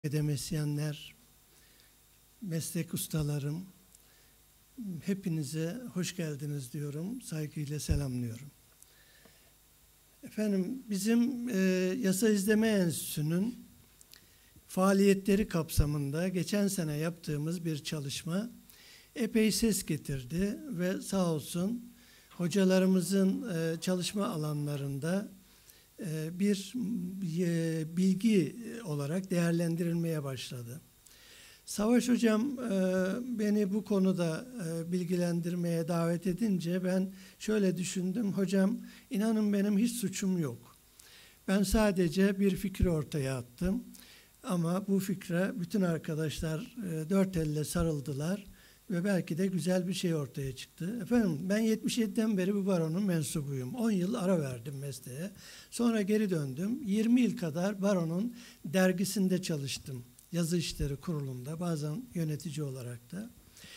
akademisyenler, meslek ustalarım, hepinize hoş geldiniz diyorum, saygıyla selamlıyorum. Efendim, bizim Yasa İzleme Enstitüsü'nün faaliyetleri kapsamında geçen sene yaptığımız bir çalışma epey ses getirdi ve sağ olsun hocalarımızın çalışma alanlarında bir bilgi olarak değerlendirilmeye başladı. Savaş Hocam beni bu konuda bilgilendirmeye davet edince ben şöyle düşündüm. Hocam, inanın benim hiç suçum yok. Ben sadece bir fikri ortaya attım. Ama bu fikre bütün arkadaşlar dört elle sarıldılar ve belki de güzel bir şey ortaya çıktı. Efendim, ben 77'den beri bu baronun mensubuyum. 10 yıl ara verdim mesleğe. Sonra geri döndüm. 20 yıl kadar baronun dergisinde çalıştım. Yazı İşleri Kurulu'nda, bazen yönetici olarak da.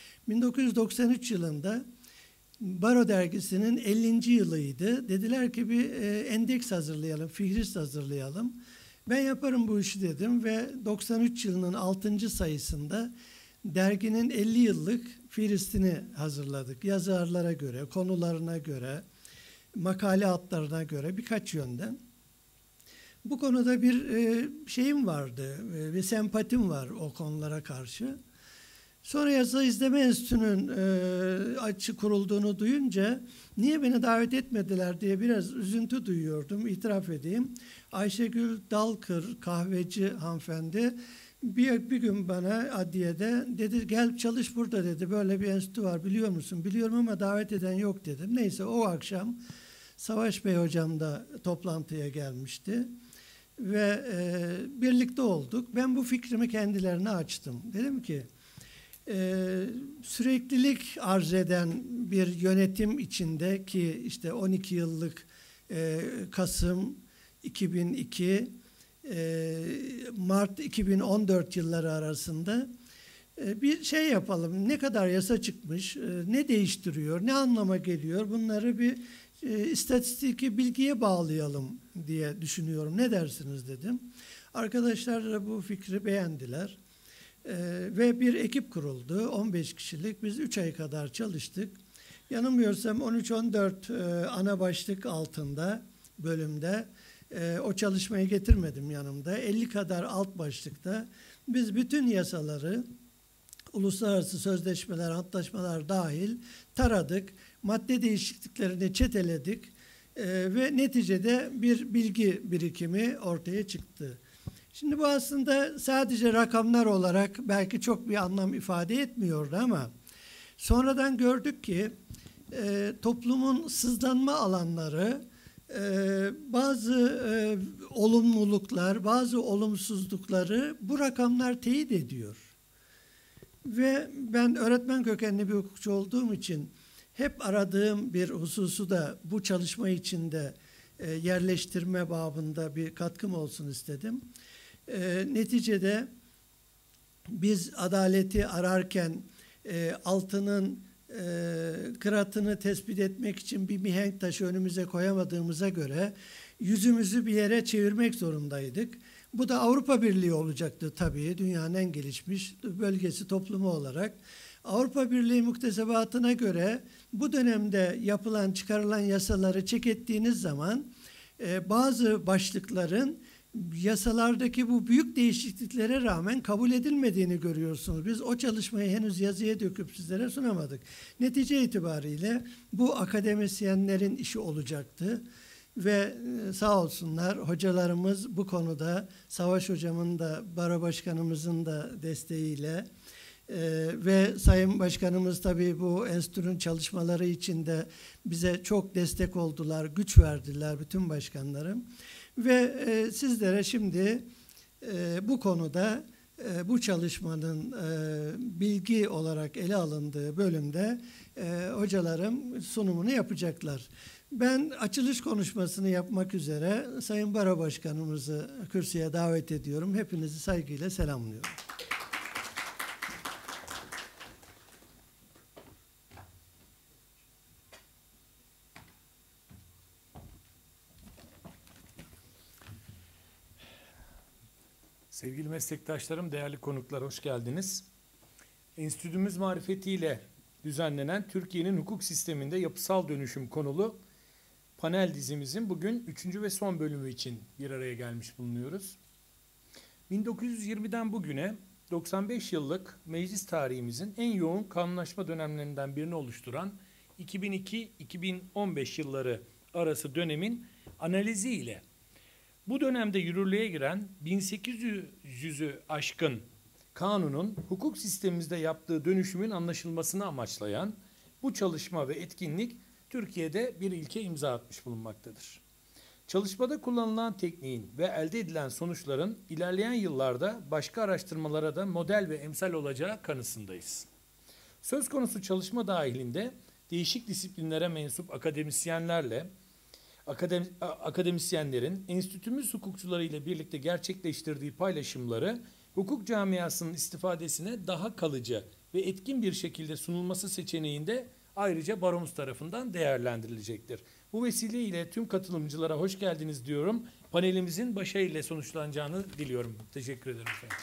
1993 yılında Baro Dergisi'nin 50. yılıydı. Dediler ki bir endeks hazırlayalım, fihrist hazırlayalım. Ben yaparım bu işi dedim ve 93 yılının 6. sayısında derginin 50 yıllık fihristini hazırladık. Yazarlara göre, konularına göre, makale adlarına göre birkaç yönden. Bu konuda bir şeyim vardı, bir sempatim var o konulara karşı. Sonra Yasa İzleme Enstitüsü'nün açı kurulduğunu duyunca niye beni davet etmediler diye biraz üzüntü duyuyordum, itiraf edeyim. Ayşegül Dalkır, kahveci hanımefendi, bir gün bana adliyede dedi, gel çalış burada dedi, böyle bir enstitü var biliyor musun? Biliyorum ama davet eden yok dedim. Neyse, o akşam Savaş Bey hocam da toplantıya gelmişti ve birlikte olduk. Ben bu fikrimi kendilerine açtım. Dedim ki, süreklilik arz eden bir yönetim içinde ki işte 12 yıllık Kasım 2002 Mart 2014 yılları arasında bir şey yapalım. Ne kadar yasa çıkmış, ne değiştiriyor, ne anlama geliyor, bunları bir istatistiki bilgiye bağlayalım diye düşünüyorum. Ne dersiniz dedim. Arkadaşlar da bu fikri beğendiler. Ve bir ekip kuruldu. 15 kişilik. Biz 3 ay kadar çalıştık. Yanılmıyorsam 13-14 ana başlık altında bölümde o çalışmayı getirmedim yanımda. 50 kadar alt başlıkta biz bütün yasaları, uluslararası sözleşmeler, antlaşmalar dahil taradık. Madde değişikliklerini çeteledik ve neticede bir bilgi birikimi ortaya çıktı. Şimdi bu aslında sadece rakamlar olarak belki çok bir anlam ifade etmiyordu ama sonradan gördük ki toplumun sızlanma alanları, bazı olumluluklar, bazı olumsuzlukları bu rakamlar teyit ediyor. Ve ben öğretmen kökenli bir hukukçu olduğum için hep aradığım bir hususu da bu çalışma içinde yerleştirme babında bir katkım olsun istedim. Neticede biz adaleti ararken altının kıratını tespit etmek için bir mihenk taşı önümüze koyamadığımıza göre yüzümüzü bir yere çevirmek zorundaydık. Bu da Avrupa Birliği olacaktı tabii, dünyanın en gelişmiş bölgesi, toplumu olarak. Avrupa Birliği muktesebatına göre bu dönemde yapılan, çıkarılan yasaları check ettiğiniz zaman bazı başlıkların yasalardaki bu büyük değişikliklere rağmen kabul edilmediğini görüyorsunuz. Biz o çalışmayı henüz yazıya döküp sizlere sunamadık. Netice itibariyle bu akademisyenlerin işi olacaktı. Ve sağ olsunlar hocalarımız bu konuda, Savaş Hocam'ın da, Baro Başkanımızın da desteğiyle ve Sayın Başkanımız tabii bu enstitünün çalışmaları içinde bize çok destek oldular, güç verdiler bütün başkanlarım. Ve sizlere şimdi bu konuda bu çalışmanın bilgi olarak ele alındığı bölümde hocalarım sunumunu yapacaklar. Ben açılış konuşmasını yapmak üzere Sayın Baro Başkanımızı kürsüye davet ediyorum. Hepinizi saygıyla selamlıyorum. Sevgili meslektaşlarım, değerli konuklar, hoş geldiniz. Enstitümüz marifetiyle düzenlenen Türkiye'nin hukuk sisteminde yapısal dönüşüm konulu panel dizimizin bugün 3. ve son bölümü için bir araya gelmiş bulunuyoruz. 1920'den bugüne 95 yıllık meclis tarihimizin en yoğun kanunlaşma dönemlerinden birini oluşturan 2002-2015 yılları arası dönemin analizi ile bu dönemde yürürlüğe giren 1800'ü aşkın kanunun hukuk sistemimizde yaptığı dönüşümün anlaşılmasını amaçlayan bu çalışma ve etkinlik Türkiye'de bir ilke imza atmış bulunmaktadır. Çalışmada kullanılan tekniğin ve elde edilen sonuçların ilerleyen yıllarda başka araştırmalara da model ve emsal olacağı kanısındayız. Söz konusu çalışma dahilinde değişik disiplinlere mensup akademisyenlerin enstitümüz hukukçuları ile birlikte gerçekleştirdiği paylaşımları hukuk camiasının istifadesine daha kalıcı ve etkin bir şekilde sunulması seçeneğinde ayrıca baromuz tarafından değerlendirilecektir. Bu vesileyle tüm katılımcılara hoş geldiniz diyorum. Panelimizin başarıyla sonuçlanacağını diliyorum. Teşekkür ederim efendim.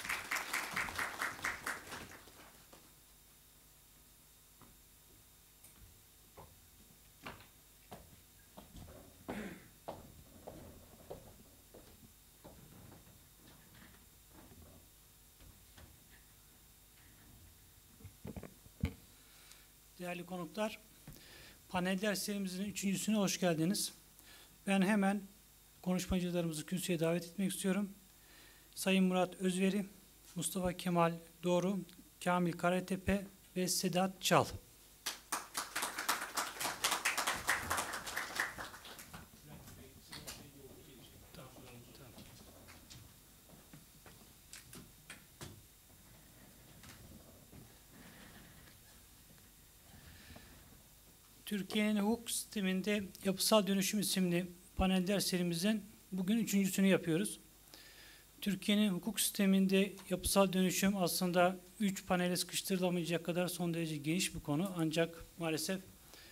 Değerli konuklar, panel derslerimizin üçüncüsüne hoş geldiniz. Ben hemen konuşmacılarımızı kürsüye davet etmek istiyorum. Sayın Murat Özveri, Mustafa Kemal Doğru, Kamil Karatepe ve Sedat Çal. Türkiye'nin hukuk sisteminde yapısal dönüşüm isimli panel derslerimizin bugün üçüncüsünü yapıyoruz. Türkiye'nin hukuk sisteminde yapısal dönüşüm aslında 3 panele sıkıştırılamayacak kadar son derece geniş bir konu. Ancak maalesef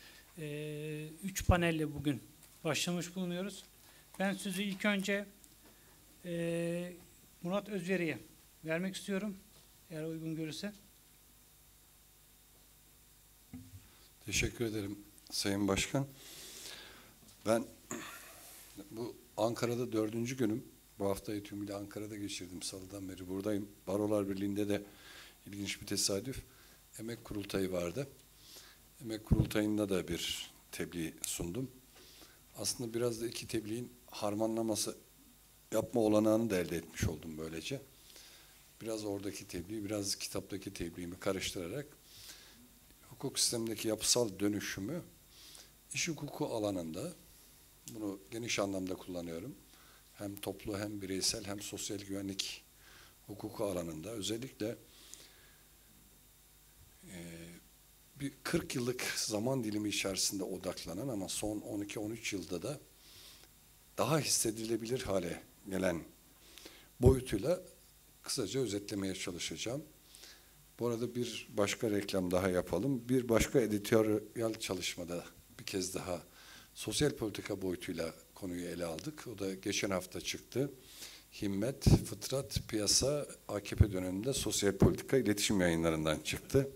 3 panelle bugün başlamış bulunuyoruz. Ben sözü ilk önce Murat Özveri'ye vermek istiyorum. Eğer uygun görürse. Teşekkür ederim Sayın Başkan. Ben bu Ankara'da 4. günüm. Bu haftayı tümüyle Ankara'da geçirdim. Salıdan beri buradayım. Barolar Birliği'nde de ilginç bir tesadüf. Emek kurultayı vardı. Emek kurultayında da bir tebliğ sundum. Aslında biraz da iki tebliğin harmanlaması yapma olanağını da elde etmiş oldum böylece. Biraz oradaki tebliği, biraz kitaptaki tebliğimi karıştırarak hukuk sistemindeki yapısal dönüşümü iş hukuku alanında, bunu geniş anlamda kullanıyorum, hem toplu hem bireysel hem sosyal güvenlik hukuku alanında özellikle bir 40 yıllık zaman dilimi içerisinde odaklanan ama son 12-13 yılda da daha hissedilebilir hale gelen boyutuyla kısaca özetlemeye çalışacağım. Bu arada bir başka reklam daha yapalım. Bir başka editoryal çalışmada bir kez daha sosyal politika boyutuyla konuyu ele aldık. O da geçen hafta çıktı. Himmet, Fıtrat, Piyasa, AKP döneminde Sosyal Politika İletişim Yayınlarından çıktı.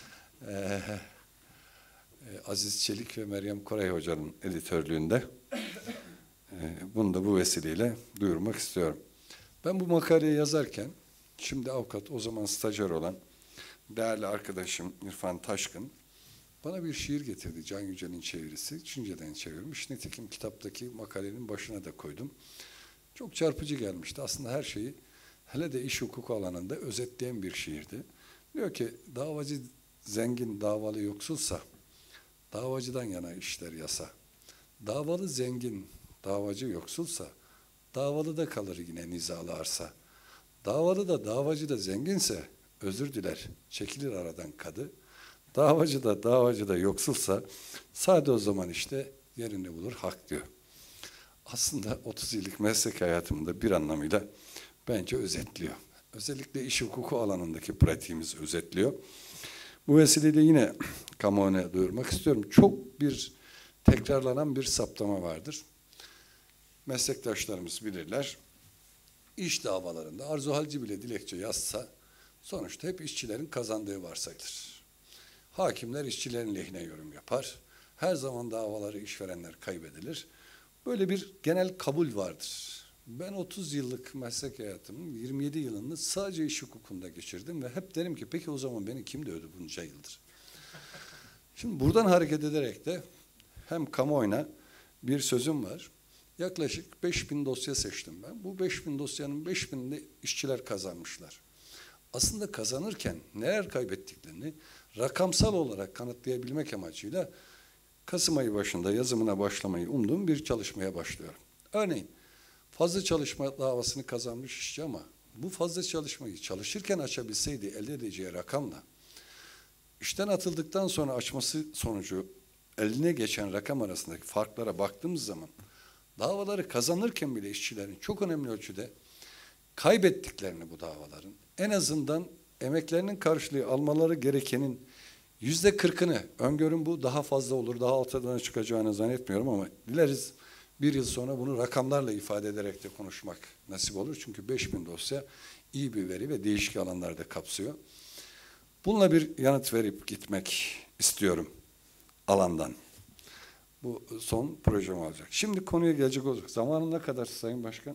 Aziz Çelik ve Meryem Koray Hoca'nın editörlüğünde. Bunu da bu vesileyle duyurmak istiyorum. Ben bu makaleyi yazarken, şimdi avukat, o zaman stajyer olan değerli arkadaşım İrfan Taşkın bana bir şiir getirdi. Can Yücel'in çevirisi. Çince'den çevirmiş. Nitekim kitaptaki makalenin başına da koydum. Çok çarpıcı gelmişti. Aslında her şeyi, hele de iş hukuku alanında özetleyen bir şiirdi. Diyor ki, davacı zengin, davalı yoksulsa, davacıdan yana işler yasa. Davalı zengin, davacı yoksulsa, davalı da kalır yine nizalı arsa. Davalı da davacı da zenginse, özür diler, çekilir aradan kadı. Davacı da yoksulsa, sade o zaman işte yerini bulur hak diyor. Aslında 30 yıllık meslek hayatımda bir anlamıyla bence özetliyor. Özellikle iş hukuku alanındaki pratiğimizi özetliyor. Bu vesileyle yine kamuoyuna duyurmak istiyorum. Çok bir tekrarlanan bir saptama vardır. Meslektaşlarımız bilirler. iş davalarında arzu halci bile dilekçe yazsa sonuçta hep işçilerin kazandığı varsayılır. Hakimler işçilerin lehine yorum yapar. Her zaman davaları işverenler kaybedilir. Böyle bir genel kabul vardır. Ben 30 yıllık meslek hayatımın 27 yılını sadece iş hukukunda geçirdim ve hep derim ki peki o zaman beni kim dövdü bunca yıldır? Şimdi buradan hareket ederek de hem kamuoyuna bir sözüm var. Yaklaşık 5000 dosya seçtim ben. Bu 5000 dosyanın 5000'ini işçiler kazanmışlar. Aslında kazanırken neler kaybettiklerini rakamsal olarak kanıtlayabilmek amacıyla Kasım ayı başında yazımına başlamayı umduğum bir çalışmaya başlıyorum. Örneğin fazla çalışma davasını kazanmış işçi ama bu fazla çalışmayı çalışırken açabilseydi elde edeceği rakamla işten atıldıktan sonra açması sonucu eline geçen rakam arasındaki farklara baktığımız zaman davaları kazanırken bile işçilerin çok önemli ölçüde kaybettiklerini bu davaların en azından emeklerinin karşılığı almaları gerekenin %40'ını öngörüm bu daha fazla olur daha altıdan çıkacağını zannetmiyorum ama dileriz bir yıl sonra bunu rakamlarla ifade ederek de konuşmak nasip olur. Çünkü 5000 dosya iyi bir veri ve değişik alanlarda kapsıyor. Bununla bir yanıt verip gitmek istiyorum alandan. Bu son projem olacak. Şimdi konuya gelecek olacak. Zamanın ne kadar Sayın Başkan?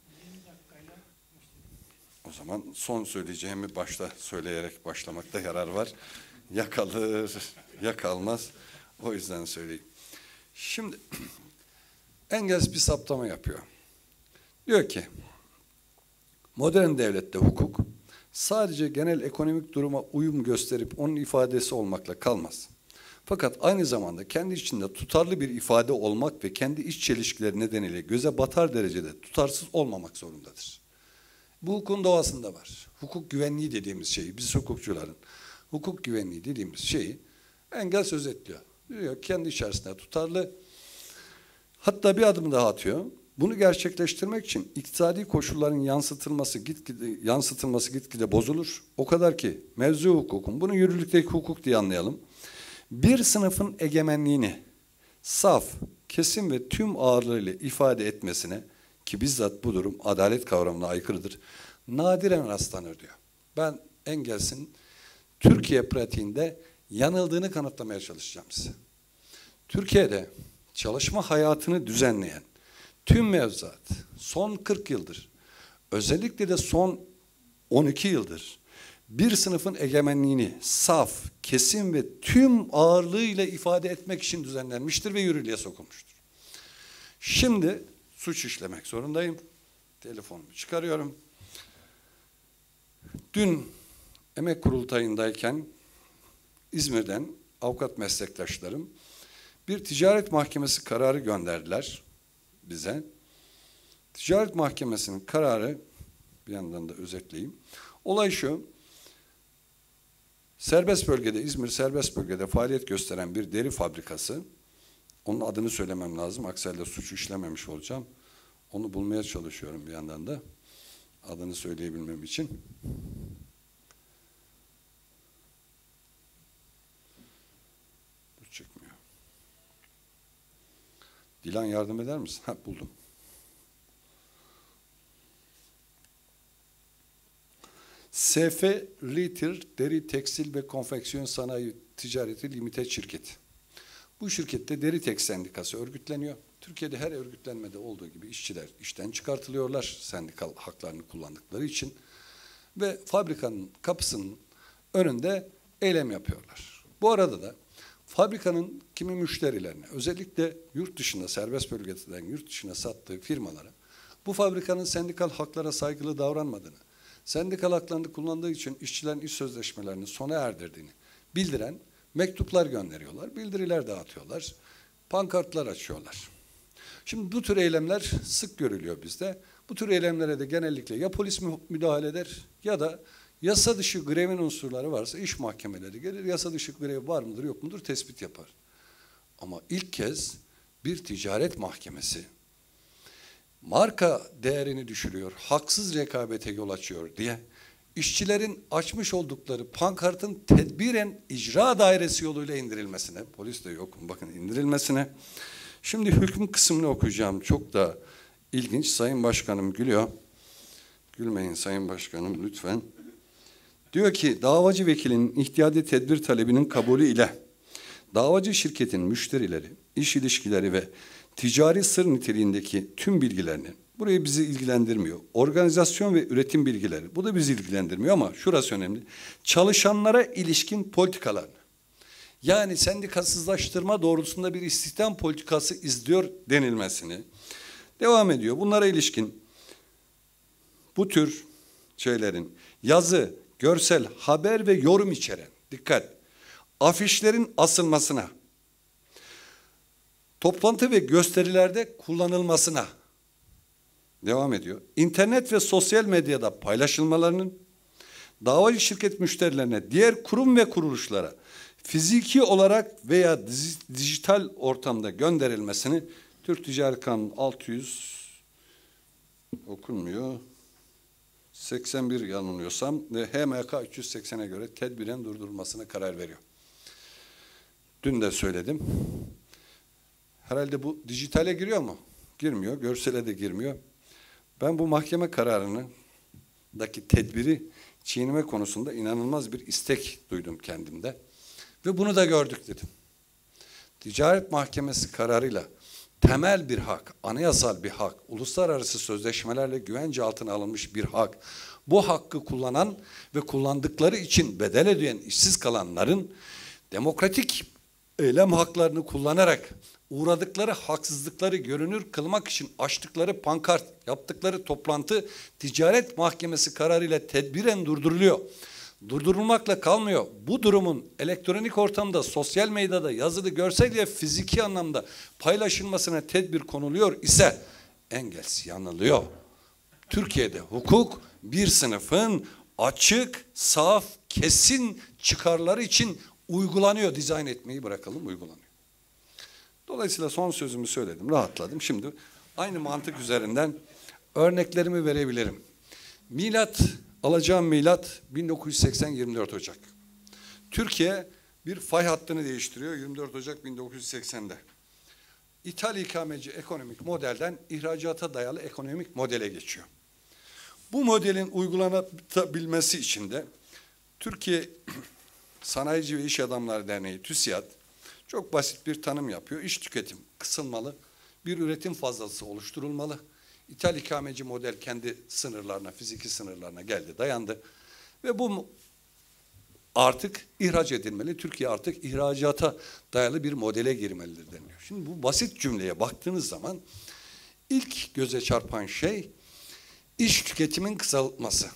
O zaman son söyleyeceğimi başta söyleyerek başlamakta yarar var. Ya kalır, ya kalmaz. O yüzden söyleyeyim. Şimdi Engels bir saptama yapıyor. Diyor ki, modern devlette hukuk sadece genel ekonomik duruma uyum gösterip onun ifadesi olmakla kalmaz. Fakat aynı zamanda kendi içinde tutarlı bir ifade olmak ve kendi iç çelişkileri nedeniyle göze batar derecede tutarsız olmamak zorundadır. Bu hukukun doğasında var. Hukuk güvenliği dediğimiz şeyi, biz hukukçuların hukuk güvenliği dediğimiz şeyi Engels özetliyor. Diyor kendi içerisinde tutarlı. Hatta bir adım daha atıyor. Bunu gerçekleştirmek için iktisadi koşulların yansıtılması gitgide bozulur. O kadar ki mevzu hukukun, bunu yürürlükteki hukuk diye anlayalım. Bir sınıfın egemenliğini saf, kesin ve tüm ağırlığıyla ifade etmesine ki bizzat bu durum adalet kavramına aykırıdır. Nadiren rastlanır diyor. Ben Engels'in Türkiye pratiğinde yanıldığını kanıtlamaya çalışacağım size. Türkiye'de çalışma hayatını düzenleyen tüm mevzuat son 40 yıldır, özellikle de son 12 yıldır bir sınıfın egemenliğini saf, kesin ve tüm ağırlığıyla ifade etmek için düzenlenmiştir ve yürürlüğe sokulmuştur. Şimdi suç işlemek zorundayım. Telefonumu çıkarıyorum. Dün emek kurultayındayken İzmir'den avukat meslektaşlarım bir ticaret mahkemesi kararı gönderdiler bize. Ticaret mahkemesinin kararı, bir yandan da özetleyeyim. Olay şu, serbest bölgede, İzmir serbest bölgede faaliyet gösteren bir deri fabrikası, onun adını söylemem lazım, aksi halde suçu işlememiş olacağım. Onu bulmaya çalışıyorum bir yandan da, adını söyleyebilmem için. Bu çıkmıyor. Dilan yardım eder misin? Ha, buldum. SF Retail Deri Tekstil ve Konfeksiyon Sanayi Ticareti Limited şirketi. Bu şirkette Deri Tek Sendikası örgütleniyor. Türkiye'de her örgütlenmede olduğu gibi işçiler işten çıkartılıyorlar sendikal haklarını kullandıkları için ve fabrikanın kapısının önünde eylem yapıyorlar. Bu arada da fabrikanın kimi müşterilerine, özellikle yurt dışında, serbest bölgeden yurt dışına sattığı firmalara bu fabrikanın sendikal haklara saygılı davranmadığını, sendikal haklarını kullandığı için işçilerin iş sözleşmelerini sona erdirdiğini bildiren mektuplar gönderiyorlar, bildiriler dağıtıyorlar, pankartlar açıyorlar. Şimdi bu tür eylemler sık görülüyor bizde. Bu tür eylemlere de genellikle ya polis müdahale eder ya da yasa dışı grevin unsurları varsa iş mahkemeleri gelir, yasa dışı grev var mıdır yok mudur tespit yapar. Ama ilk kez bir ticaret mahkemesi marka değerini düşürüyor, haksız rekabete yol açıyor diye işçilerin açmış oldukları pankartın tedbiren icra dairesi yoluyla indirilmesine, polis de yok bakın indirilmesine. Şimdi hüküm kısmını okuyacağım, çok da ilginç. Sayın Başkanım gülüyor. Gülmeyin Sayın Başkanım lütfen. Diyor ki davacı vekilinin ihtiyadi tedbir talebinin kabulü ile davacı şirketin müşterileri, iş ilişkileri ve ticari sır niteliğindeki tüm bilgilerini, burayı bizi ilgilendirmiyor. Organizasyon ve üretim bilgileri, bu da bizi ilgilendirmiyor ama şurası önemli. Çalışanlara ilişkin politikalarını, yani sendikasızlaştırma doğrultusunda bir istihdam politikası izliyor denilmesini devam ediyor. Bunlara ilişkin bu tür şeylerin yazı, görsel, haber ve yorum içeren, dikkat, afişlerin asılmasına, toplantı ve gösterilerde kullanılmasına devam ediyor. İnternet ve sosyal medyada paylaşılmalarının, davacı şirket müşterilerine, diğer kurum ve kuruluşlara fiziki olarak veya dijital ortamda gönderilmesini Türk Ticaret Kanunu 600 okunmuyor. 81 yanılmıyorsam ve HMK 380'e göre tedbiren durdurulmasına karar veriyor. Dün de söyledim. Herhalde bu dijitale giriyor mu? Girmiyor. Görsele de girmiyor. Ben bu mahkeme kararındaki tedbiri çiğneme konusunda inanılmaz bir istek duydum kendimde. Ve bunu da gördük dedim. Ticaret Mahkemesi kararıyla temel bir hak, anayasal bir hak, uluslararası sözleşmelerle güvence altına alınmış bir hak. Bu hakkı kullanan ve kullandıkları için bedel ödeyen işsiz kalanların demokratik eylem haklarını kullanarak uğradıkları haksızlıkları görünür kılmak için açtıkları pankart, yaptıkları toplantı Ticaret Mahkemesi kararıyla tedbiren durduruluyor. Durdurulmakla kalmıyor. Bu durumun elektronik ortamda, sosyal medyada, yazılı, görsel ve fiziki anlamda paylaşılmasına tedbir konuluyor ise engelsiz yanılıyor. Türkiye'de hukuk bir sınıfın açık, saf, kesin çıkarları için uygulanıyor. Dizayn etmeyi bırakalım, uygulanıyor. Dolayısıyla son sözümü söyledim, rahatladım. Şimdi aynı mantık üzerinden örneklerimi verebilirim. Alacağım milat 1980 24 Ocak. Türkiye bir fay hattını değiştiriyor 24 Ocak 1980'de. İthal ikameci ekonomik modelden ihracata dayalı ekonomik modele geçiyor. Bu modelin uygulanabilmesi için de Türkiye Sanayici ve İş Adamları Derneği TÜSİAD çok basit bir tanım yapıyor. İş tüketim kısılmalı, bir üretim fazlası oluşturulmalı. İthal ikameci model kendi sınırlarına, fiziki sınırlarına geldi, dayandı. Ve bu artık ihraç edilmeli. Türkiye artık ihracata dayalı bir modele girmelidir deniliyor. Şimdi bu basit cümleye baktığınız zaman ilk göze çarpan şey iş tüketimin kısaltması.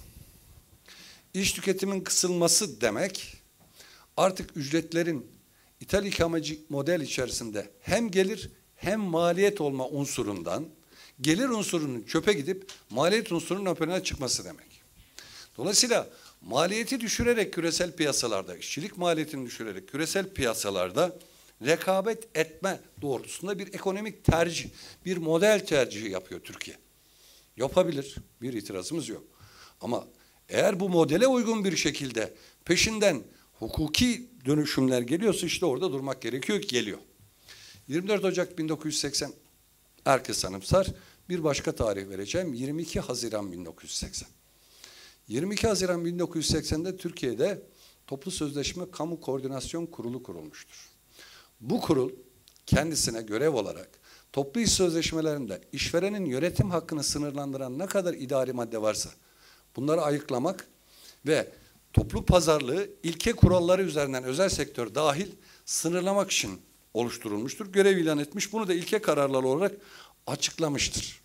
İş tüketimin kısılması demek artık ücretlerin ithal ikameci model içerisinde hem gelir hem maliyet olma unsurundan gelir unsurunun çöpe gidip maliyet unsurunun ön plana çıkması demek. Dolayısıyla maliyeti düşürerek küresel piyasalarda, işçilik maliyetini düşürerek küresel piyasalarda rekabet etme doğrultusunda bir ekonomik tercih, bir model tercihi yapıyor Türkiye. Yapabilir, bir itirazımız yok. Ama eğer bu modele uygun bir şekilde peşinden hukuki dönüşümler geliyorsa işte orada durmak gerekiyor ki geliyor. 24 Ocak 1980 herkes anımsar. Bir başka tarih vereceğim. 22 Haziran 1980. 22 Haziran 1980'de Türkiye'de Toplu Sözleşme Kamu Koordinasyon Kurulu kurulmuştur. Bu kurul kendisine görev olarak toplu iş sözleşmelerinde işverenin yönetim hakkını sınırlandıran ne kadar idari madde varsa bunları ayıklamak ve toplu pazarlığı ilke kuralları üzerinden özel sektör dahil sınırlamak için oluşturulmuştur. Görev ilan etmiş. Bunu da ilke kararlar olarak açıklamıştır.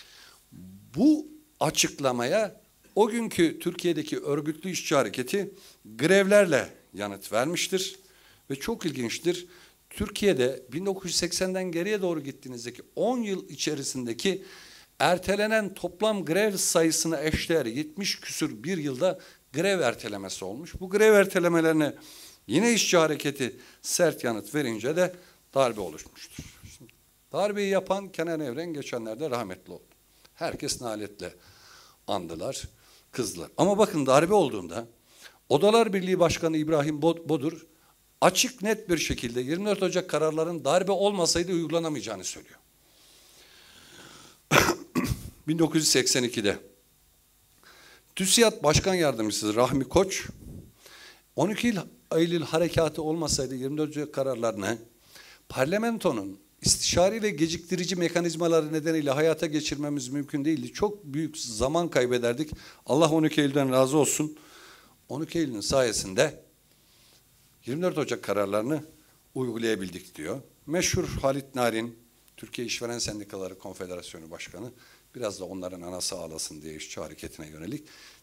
Bu açıklamaya o günkü Türkiye'deki örgütlü işçi hareketi grevlerle yanıt vermiştir. Ve çok ilginçtir. Türkiye'de 1980'den geriye doğru gittiğinizdeki 10 yıl içerisindeki ertelenen toplam grev sayısına eşdeğer 70 küsür bir yılda grev ertelemesi olmuş. Bu grev ertelemelerine yine işçi hareketi sert yanıt verince de darbe oluşmuştur. Şimdi, darbeyi yapan Kenan Evren geçenlerde rahmetli oldu. Herkes naletle andılar, kızdılar. Ama bakın darbe olduğunda Odalar Birliği Başkanı İbrahim Bodur açık net bir şekilde 24 Ocak kararların darbe olmasaydı uygulanamayacağını söylüyor. 1982'de TÜSİAD Başkan Yardımcısı Rahmi Koç, 12 Eylül harekatı olmasaydı 24 Ocak kararlarını parlamentonun istişare ve geciktirici mekanizmaları nedeniyle hayata geçirmemiz mümkün değildi. Çok büyük zaman kaybederdik. Allah 12 Eylül'den razı olsun. 12 Eylül'ün sayesinde 24 Ocak kararlarını uygulayabildik diyor. Meşhur Halit Narin, Türkiye İşveren Sendikaları Konfederasyonu Başkanı, biraz da onların anası ağlasın diye işçi hareketine yönelik